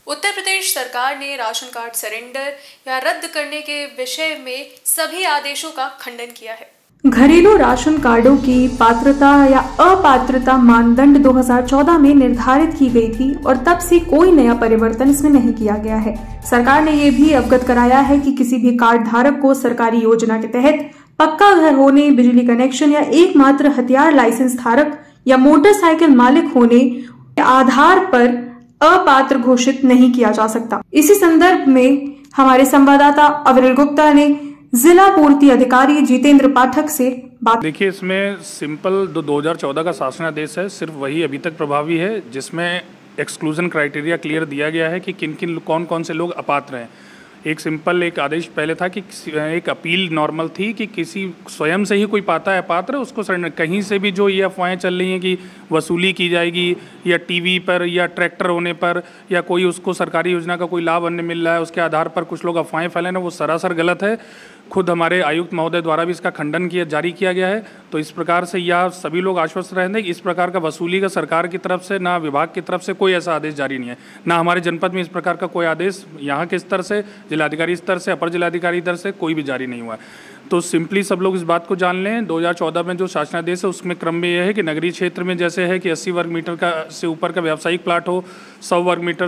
उत्तर प्रदेश सरकार ने ration card surrender या रद्द करने के विषय में सभी आदेशों का खंडन किया है। घरेलू राशन कार्डों की पात्रता या अपात्रता मानदंड 2014 में निर्धारित की गई थी और तब से कोई नया परिवर्तन इसमें नहीं किया गया है। सरकार ने ये भी अवगत कराया है कि किसी भी कार्ड धारक को सरकारी योजना के तहत पक्का घर होने, बिजली कनेक्शन या एकमात्र हथियार लाइसेंस धारक या मोटरसाइकिल मालिक होने के आधार पर अपात्र घोषित नहीं किया जा सकता। इसी संदर्भ में हमारे संवाददाता अविरल गुप्ता ने जिला पूर्ति अधिकारी जितेंद्र पाठक से बात। देखिए, इसमें सिंपल 2014 का शासनादेश है, सिर्फ वही अभी तक प्रभावी है, जिसमें एक्सक्लूजन क्राइटेरिया क्लियर दिया गया है कि किन किन कौन कौन से लोग अपात्र हैं। एक सिंपल एक आदेश पहले था कि एक अपील नॉर्मल थी कि किसी स्वयं से ही कोई पाता है अपात्र, उसको कहीं से भी जो ये अफवाहें चल रही हैं कि वसूली की जाएगी या टीवी पर या ट्रैक्टर होने पर या कोई उसको सरकारी योजना का कोई लाभ अन्य मिल रहा है उसके आधार पर कुछ लोग अफवाहें फैलाना, वो सरासर गलत है। खुद हमारे आयुक्त महोदय द्वारा भी इसका खंडन जारी किया गया है। तो इस प्रकार से यह सभी लोग आश्वस्त रहेंगे कि इस प्रकार का वसूली का सरकार की तरफ से ना विभाग की तरफ से कोई ऐसा आदेश जारी नहीं है, ना हमारे जनपद में इस प्रकार का कोई आदेश यहाँ के स्तर से, जिलाधिकारी स्तर से, अपर जिलाधिकारी स्तर से कोई भी जारी नहीं हुआ है। तो सिंपली सब लोग इस बात को जान लें, 2014 में जो शासनादेश है उसमें क्रम में यह है कि नगरीय क्षेत्र में जैसे है कि 80 वर्ग मीटर का से ऊपर का व्यावसायिक प्लाट हो, 100 वर्ग मीटर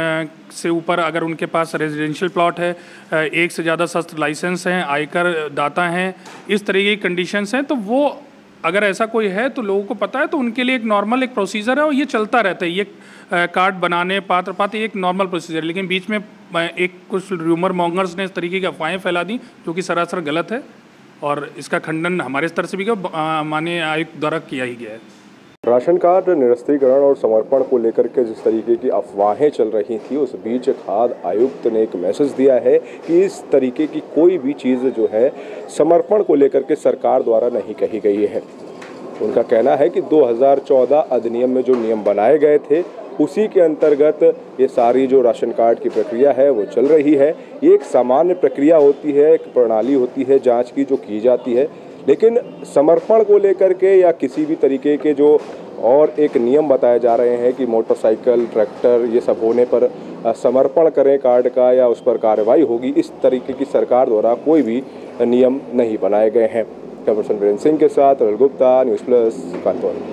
से ऊपर अगर उनके पास रेजिडेंशियल प्लॉट है, एक से ज़्यादा शस्त्र लाइसेंस हैं, आयकर दाता हैं, इस तरीके की कंडीशंस हैं, तो वो अगर ऐसा कोई है तो लोगों को पता है, तो उनके लिए एक नॉर्मल एक प्रोसीजर है और ये चलता रहता है। ये कार्ड बनाने पात्र एक नॉर्मल प्रोसीजर है। लेकिन बीच में एक कुछ र्यूमर मॉन्गर्स ने इस तरीके की अफवाहें फैला दी जो कि सरासर गलत है और इसका खंडन हमारे स्तर से भी माननीय आयुक्त द्वारा किया ही गया है। राशन कार्ड निरस्तीकरण और समर्पण को लेकर के जिस तरीके की अफवाहें चल रही थी, उस बीच खाद्य आयुक्त ने एक मैसेज दिया है कि इस तरीके की कोई भी चीज़ जो है समर्पण को लेकर के सरकार द्वारा नहीं कही गई है। उनका कहना है कि 2014 अधिनियम में जो नियम बनाए गए थे उसी के अंतर्गत ये सारी जो राशन कार्ड की प्रक्रिया है वो चल रही है। ये एक सामान्य प्रक्रिया होती है, एक प्रणाली होती है जाँच की जो की जाती है, लेकिन समर्पण को लेकर के या किसी भी तरीके के जो और एक नियम बताए जा रहे हैं कि मोटरसाइकिल, ट्रैक्टर ये सब होने पर समर्पण करें कार्ड का या उस पर कार्रवाई होगी, इस तरीके की सरकार द्वारा कोई भी नियम नहीं बनाए गए हैं। कैमरा पर्सन वीरेंद्र सिंह के साथ अविरल गुप्ता, न्यूज़ प्लस, कानपुर।